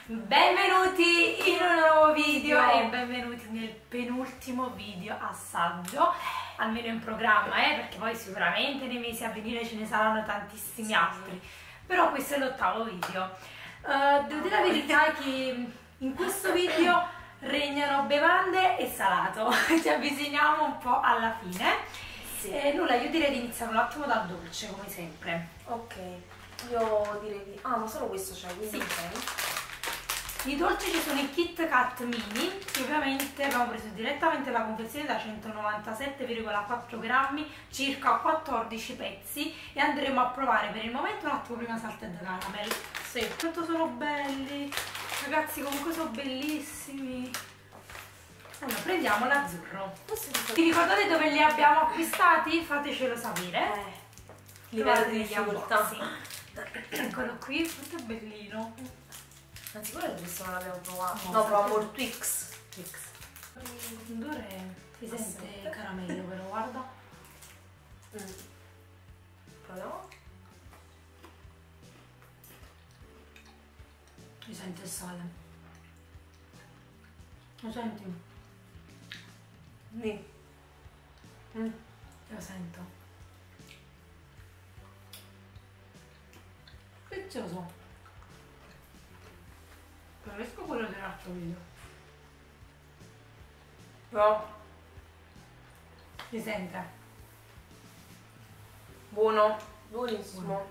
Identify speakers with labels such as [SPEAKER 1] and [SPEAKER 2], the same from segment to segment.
[SPEAKER 1] Benvenuti in un nuovo video e benvenuti nel penultimo video assaggio, almeno in programma, perché poi sicuramente nei mesi a venire ce ne saranno tantissimi altri, però questo è l'8º video. Devo dire la verità che in questo video regnano bevande e salato, ci avviciniamo un po' alla fine. Nulla, io direi di iniziare un attimo dal dolce come sempre.
[SPEAKER 2] Ok, io direi di... Ah, ma solo questo c'è, quindi
[SPEAKER 1] sì. I dolci ci sono i Kit Kat Mini, che ovviamente abbiamo preso direttamente la confezione da 197,4 grammi, circa 14 pezzi, e andremo a provare per il momento un attimo prima Salted Caramel. Sì. Quanto sono belli, ragazzi, comunque sono bellissimi. Allora, prendiamo l'azzurro. Vi ricordate dove li abbiamo acquistati? Fatecelo sapere.
[SPEAKER 2] Livello di difficoltà.
[SPEAKER 1] Eccolo qui, questo è bellino.
[SPEAKER 2] Ma sicuro che questo non l'abbiamo provato? No, proviamo il Twix.
[SPEAKER 1] L'odore si sente caramello, però guarda.
[SPEAKER 2] Proviamo.
[SPEAKER 1] Si sente il sale. Lo senti?
[SPEAKER 2] Sì.
[SPEAKER 1] Lo sento. Prezioso. Preferisco quello dell'altro video.
[SPEAKER 2] No.
[SPEAKER 1] Si sente?
[SPEAKER 2] Buono. Buonissimo.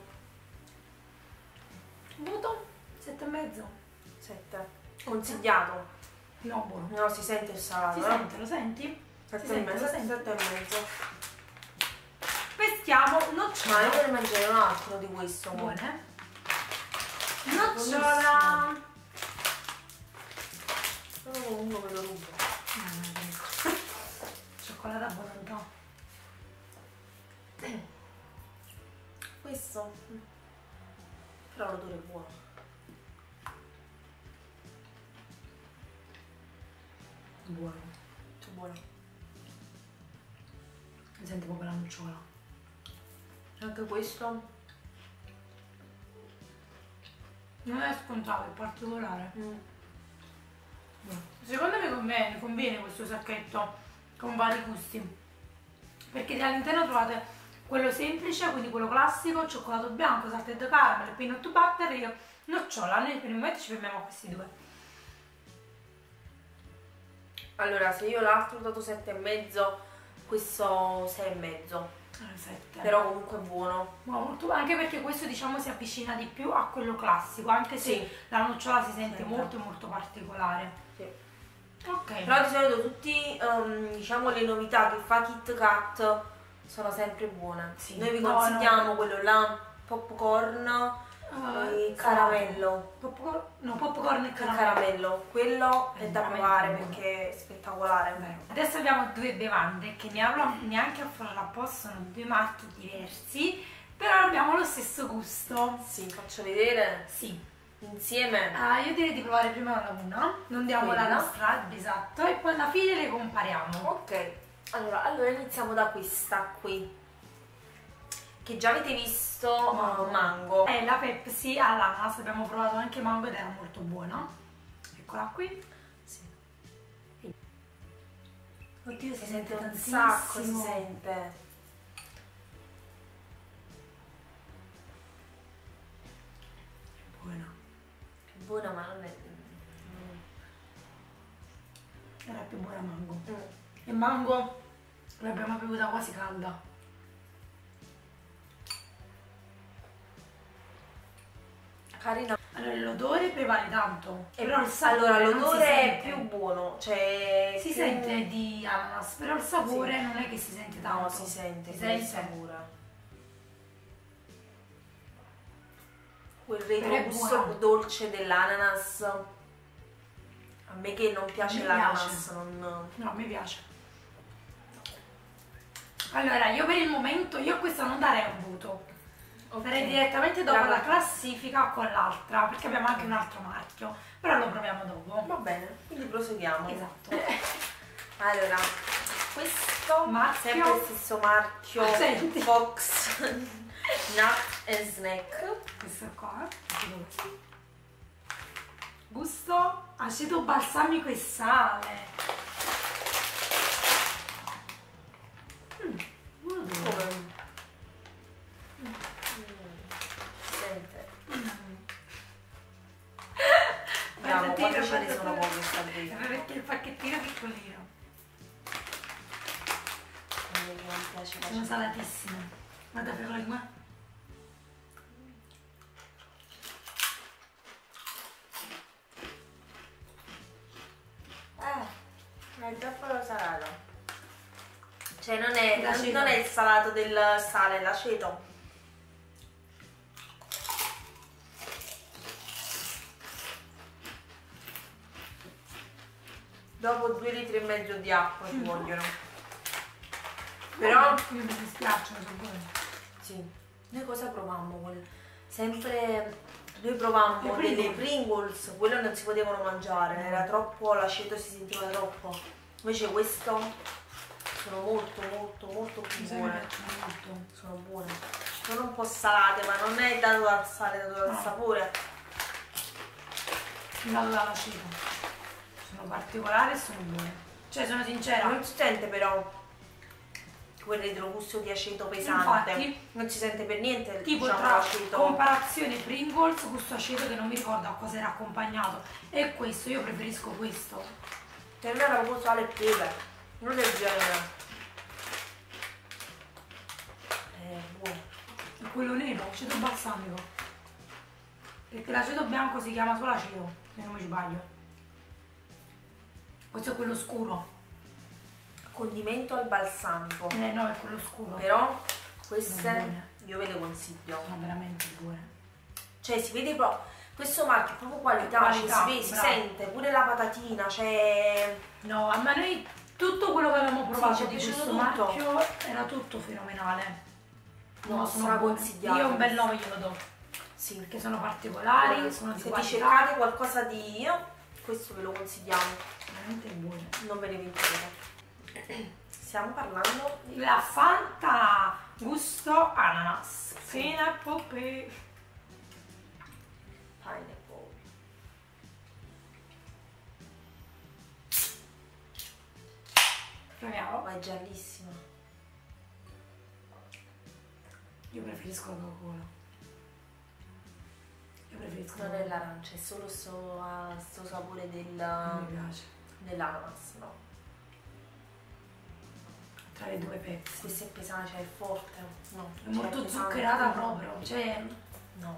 [SPEAKER 1] Voto 7,5.
[SPEAKER 2] 7. Consigliato.
[SPEAKER 1] No, buono.
[SPEAKER 2] No, si sente il salato.
[SPEAKER 1] Si sente, lo senti?
[SPEAKER 2] 7,5.
[SPEAKER 1] Peschiamo
[SPEAKER 2] Ma io
[SPEAKER 1] nocciola.
[SPEAKER 2] ne mangerei un altro di questo.
[SPEAKER 1] Buone. Nocciola.
[SPEAKER 2] Uno me lo rubo.
[SPEAKER 1] Cioccolata a volontà.
[SPEAKER 2] Questo. Però l'odore è buono.
[SPEAKER 1] Buono.
[SPEAKER 2] Che buono.
[SPEAKER 1] Si sente proprio la nocciola.
[SPEAKER 2] Anche questo.
[SPEAKER 1] Non è scontato, è particolare. Secondo me conviene questo sacchetto con vari gusti, perché all'interno trovate quello semplice, quindi quello classico, cioccolato bianco, salted caramel, peanut butter e nocciola. Noi per il momento ci fermiamo a questi due.
[SPEAKER 2] Allora, se io l'altro ho dato 7,5, questo 6,5.
[SPEAKER 1] 7.
[SPEAKER 2] Però comunque è buono.
[SPEAKER 1] Molto, anche perché questo diciamo si avvicina di più a quello classico, anche se
[SPEAKER 2] sì,
[SPEAKER 1] la nocciola si sente molto particolare.
[SPEAKER 2] Sì.
[SPEAKER 1] Ok.
[SPEAKER 2] Però di solito tutti diciamo le novità che fa Kit Kat sono sempre buone.
[SPEAKER 1] Sì.
[SPEAKER 2] Noi vi consigliamo quello là, popcorn e caramello.
[SPEAKER 1] Popcorn e
[SPEAKER 2] Caramello. Quello è da provare
[SPEAKER 1] buono,
[SPEAKER 2] perché è spettacolare.
[SPEAKER 1] Adesso abbiamo due bevande che ne avrò neanche a fare l'apposta, sono due marchi diversi, però abbiamo lo stesso gusto.
[SPEAKER 2] Sì, faccio vedere.
[SPEAKER 1] Sì.
[SPEAKER 2] Insieme.
[SPEAKER 1] Io direi di provare prima una, non diamo la nostra, esatto, e poi alla fine le compariamo.
[SPEAKER 2] Ok, allora iniziamo da questa qui, che già avete visto, mango.
[SPEAKER 1] È la Pepsi all'ananas, abbiamo provato anche mango ed era molto buona. Eccola qui.
[SPEAKER 2] Sì.
[SPEAKER 1] Oddio,
[SPEAKER 2] si sente un sacco, si sente.
[SPEAKER 1] Buona.
[SPEAKER 2] Buona, ma non è...
[SPEAKER 1] Era più buona mango. E mango l'abbiamo bevuta quasi calda.
[SPEAKER 2] Carina.
[SPEAKER 1] Allora l'odore prevale tanto.
[SPEAKER 2] Però l'odore è più buono, cioè
[SPEAKER 1] si sente di ananas, però il sapore non è che si sente tanto.
[SPEAKER 2] No, si sente il sapore. Quel retrogusto dolce dell'ananas. A me che non piace l'ananas,
[SPEAKER 1] no, a me piace. Allora, io per il momento, io a questa non darei un voto. Farei direttamente dopo la classifica con l'altra, perché abbiamo anche un altro marchio, però lo proviamo dopo.
[SPEAKER 2] Va bene, quindi proseguiamo.
[SPEAKER 1] Esatto.
[SPEAKER 2] Allora, questo marchio, sempre il stesso marchio, Fox Nut and Snack.
[SPEAKER 1] Questo qua. gusto aceto balsamico e sale.
[SPEAKER 2] Come? Sente. Bravo, quando ce ne sono poche sta dentro?
[SPEAKER 1] Perché il pacchettino è piccolino.
[SPEAKER 2] Non piace la
[SPEAKER 1] Sono salatissime. Guarda per la qua.
[SPEAKER 2] È troppo salato. Cioè non è il salato del sale, è l'aceto. Dopo 2,5 litri di acqua ci vogliono. Però
[SPEAKER 1] io mi dispiacciono, sono buone.
[SPEAKER 2] sì. Noi cosa provammo? Sempre noi provammo delle Pringles, quelle non si potevano mangiare, era troppo, l'aceto si sentiva troppo. Invece questo sono molto più buone. Sono buone. Sono un po' salate, ma non è dato dal sale, è dato dal sapore.
[SPEAKER 1] Dato dall'aceto. Sono particolari e sono buone. Cioè, sono sincera.
[SPEAKER 2] Non si sente però quel retrogusto di aceto pesante.
[SPEAKER 1] Infatti,
[SPEAKER 2] non si sente per niente,
[SPEAKER 1] tipo
[SPEAKER 2] diciamo,
[SPEAKER 1] tra
[SPEAKER 2] l'aceto.
[SPEAKER 1] comparazione Pringles, questo aceto che non mi ricordo a cosa era accompagnato, e questo, io preferisco questo.
[SPEAKER 2] Per me era proprio sale e pepe, non del genere. È buono.
[SPEAKER 1] E quello nero, aceto balsamico. Perché l'aceto bianco si chiama solo aceto, se non mi sbaglio. Questo è quello scuro.
[SPEAKER 2] Condimento al balsamico.
[SPEAKER 1] No, è quello scuro.
[SPEAKER 2] Però queste io ve le consiglio.
[SPEAKER 1] Sono veramente buone.
[SPEAKER 2] Cioè si vede proprio, questo marchio è proprio qualità, cioè, si sente pure la patatina, c'è...
[SPEAKER 1] No, a noi tutto quello che avevamo provato
[SPEAKER 2] Sì,
[SPEAKER 1] di
[SPEAKER 2] ci è
[SPEAKER 1] questo
[SPEAKER 2] piaciuto
[SPEAKER 1] marchio era tutto fenomenale.
[SPEAKER 2] No,
[SPEAKER 1] sono buone.
[SPEAKER 2] consigliato.
[SPEAKER 1] Io un bel 9 glielo do.
[SPEAKER 2] Sì.
[SPEAKER 1] Perché sono particolari, sono di
[SPEAKER 2] se
[SPEAKER 1] qualità.
[SPEAKER 2] ti cercate qualcosa di... questo ve lo consigliamo.
[SPEAKER 1] Veramente buone.
[SPEAKER 2] Non ve ne pentirete. Stiamo parlando di...
[SPEAKER 1] La Fanta gusto ananas. Pineapple.
[SPEAKER 2] Pineapple.
[SPEAKER 1] Proviamo.
[SPEAKER 2] Ma è giallissima.
[SPEAKER 1] Io preferisco la Coca-Cola. Io preferisco
[SPEAKER 2] Non è l'arancia, è solo sto sapore
[SPEAKER 1] Non mi piace.
[SPEAKER 2] dell'ananas, no.
[SPEAKER 1] Tra le due pezzi.
[SPEAKER 2] Questa è pesante, cioè è forte. No.
[SPEAKER 1] È molto zuccherata proprio. Cioè.
[SPEAKER 2] No.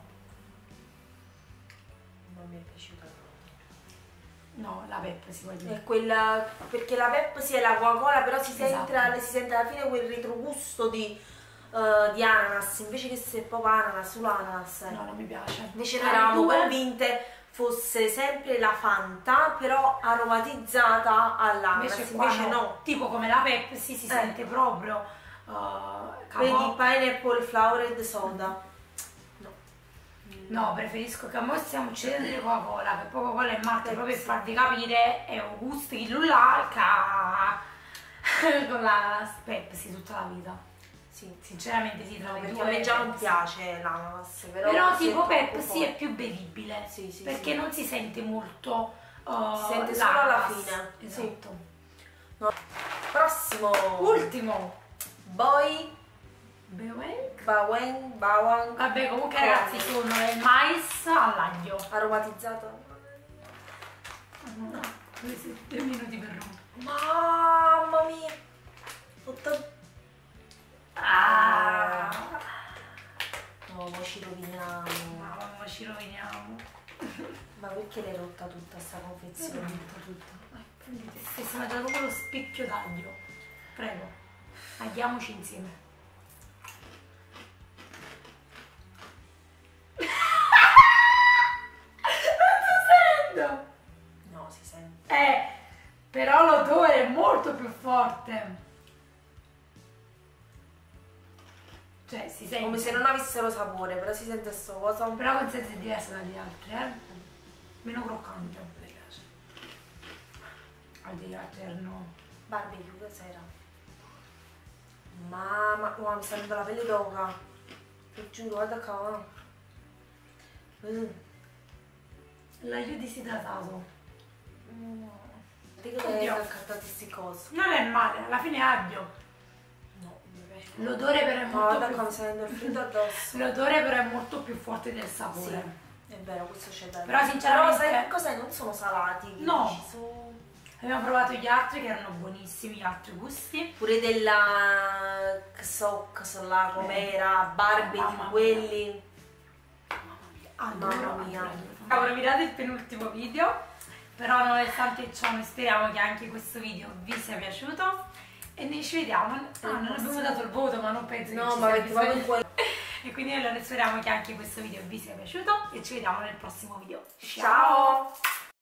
[SPEAKER 2] Non mi è piaciuta proprio.
[SPEAKER 1] No, la Pepsi vuol dire.
[SPEAKER 2] È quella. Perché la Pepsi è la Coca-Cola, però si
[SPEAKER 1] Esatto.
[SPEAKER 2] sente alla fine quel retrogusto di ananas, invece che se è proprio ananas, solo ananas.
[SPEAKER 1] No, non mi piace.
[SPEAKER 2] Invece noi eravamo convinte fosse sempre la Fanta, però aromatizzata all'ananas, invece no.
[SPEAKER 1] Tipo come la Pepsi si sente proprio
[SPEAKER 2] Vedi, pineapple flavored soda. No.
[SPEAKER 1] No, preferisco che a me stiamo uccidendo di Coca-Cola, che Coca-Cola è marca proprio per farvi capire, è un gusto che là con la Pepsi tutta la vita.
[SPEAKER 2] Sì.
[SPEAKER 1] Sinceramente sì, tra le
[SPEAKER 2] Perché
[SPEAKER 1] due
[SPEAKER 2] a me già non
[SPEAKER 1] Pepsi.
[SPEAKER 2] piace l'ananas,
[SPEAKER 1] però tipo Pepsi è più bevibile,
[SPEAKER 2] sì, sì,
[SPEAKER 1] perché
[SPEAKER 2] sì.
[SPEAKER 1] non si sente molto
[SPEAKER 2] si sente solo alla
[SPEAKER 1] l'ananas.
[SPEAKER 2] fine.
[SPEAKER 1] Esatto.
[SPEAKER 2] Sì. No. Prossimo.
[SPEAKER 1] Ultimo.
[SPEAKER 2] Boy Bawang.
[SPEAKER 1] Vabbè, comunque ragazzi sono il mais all'aglio.
[SPEAKER 2] Aromatizzato.
[SPEAKER 1] No, 2 minuti per rompere.
[SPEAKER 2] Mamma mia. No, ma ci roviniamo.
[SPEAKER 1] Mamma, ci roviniamo.
[SPEAKER 2] Ma perché l'hai rotta tutta sta confezione?
[SPEAKER 1] Tutto. Prendete, se si mangia proprio lo spicchio d'aglio. Prego, tagliamoci insieme. Non si sente!
[SPEAKER 2] No, si sente.
[SPEAKER 1] Però l'odore è molto più forte. Cioè, si sente.
[SPEAKER 2] Come se non avessero sapore, però si sente sto cosa.
[SPEAKER 1] Però la consistenza è diversa dagli altri, Meno croccante, mi piace. Al di là no.
[SPEAKER 2] Barbecue, cos'era? Mamma, mi sta venendo la pelle d'oca. Ti giuro, guarda qua.
[SPEAKER 1] L'aglio disidratato.
[SPEAKER 2] Dico che hai accattato queste cose.
[SPEAKER 1] Non è male, alla fine è aglio.
[SPEAKER 2] No, mi piace.
[SPEAKER 1] L'odore però è molto
[SPEAKER 2] da
[SPEAKER 1] più...
[SPEAKER 2] come stai il freddo addosso.
[SPEAKER 1] L'odore però è molto più forte del sapore.
[SPEAKER 2] Sì, è vero, questo c'è da dire.
[SPEAKER 1] Però sinceramente...
[SPEAKER 2] Però sai che cos'è? Non sono salati.
[SPEAKER 1] No.
[SPEAKER 2] Ci sono...
[SPEAKER 1] Abbiamo provato gli altri che erano buonissimi, gli altri gusti.
[SPEAKER 2] Pure della Xox, là com'era, barbecue, quelli.
[SPEAKER 1] Mamma mia.
[SPEAKER 2] Mamma
[SPEAKER 1] Ora mirate il penultimo video, però nonostante ciò noi speriamo che anche questo video vi sia piaciuto e noi ci vediamo. Non abbiamo dato il voto, ma non penso che ci sia bisogno. E quindi noi speriamo che anche questo video vi sia piaciuto e ci vediamo nel prossimo video. Ciao!